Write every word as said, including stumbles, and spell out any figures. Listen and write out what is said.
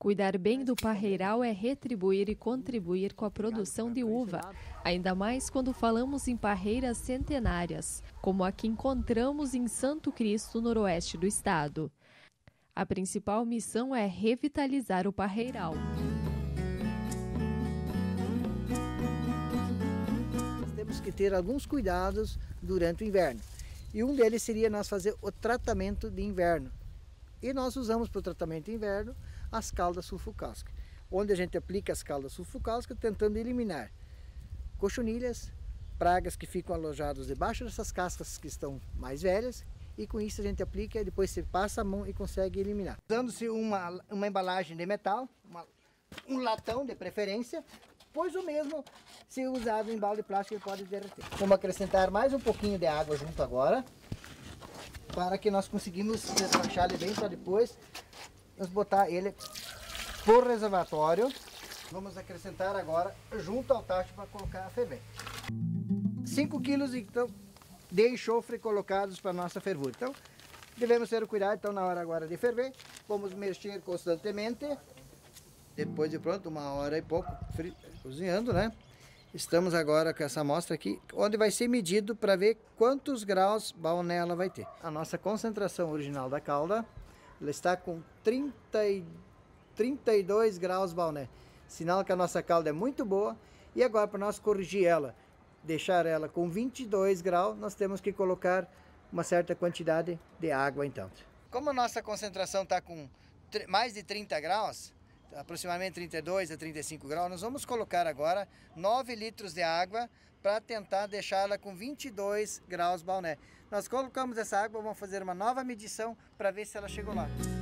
Cuidar bem do parreiral é retribuir e contribuir com a produção de uva, ainda mais quando falamos em parreiras centenárias, como a que encontramos em Santo Cristo, noroeste do estado. A principal missão é revitalizar o parreiral. Temos que ter alguns cuidados durante o inverno, e um deles seria nós fazer o tratamento de inverno. E nós usamos para o tratamento de inverno as caldas sulfocálcicas, onde a gente aplica as caldas sulfocálcicas tentando eliminar cochonilhas, pragas que ficam alojadas debaixo dessas cascas que estão mais velhas, e com isso a gente aplica e depois você passa a mão e consegue eliminar. Usando-se uma, uma embalagem de metal, uma, um latão de preferência, pois o mesmo, se usado em balde de plástico, ele pode derreter. Vamos acrescentar mais um pouquinho de água junto agora, para que nós conseguimos despachar ele bem para depois nós botar ele por reservatório. Vamos acrescentar agora junto ao tacho para colocar a ferver. cinco quilos então, de enxofre colocados para nossa fervura. Então, devemos ter o cuidado, então, na hora agora de ferver, vamos mexer constantemente. Depois de pronto, uma hora e pouco frio, cozinhando, né? Estamos agora com essa amostra aqui, onde vai ser medido para ver quantos graus baoné ela vai ter. A nossa concentração original da calda, ela está com trinta e, trinta e dois graus baoné. Sinal que a nossa calda é muito boa. E agora, para nós corrigir ela, deixar ela com vinte e dois graus, nós temos que colocar uma certa quantidade de água então. Como a nossa concentração está com mais de trinta graus, aproximadamente trinta e dois a trinta e cinco graus, nós vamos colocar agora nove litros de água para tentar deixá-la com vinte e dois graus baoné. Nós colocamos essa água, vamos fazer uma nova medição para ver se ela chegou lá.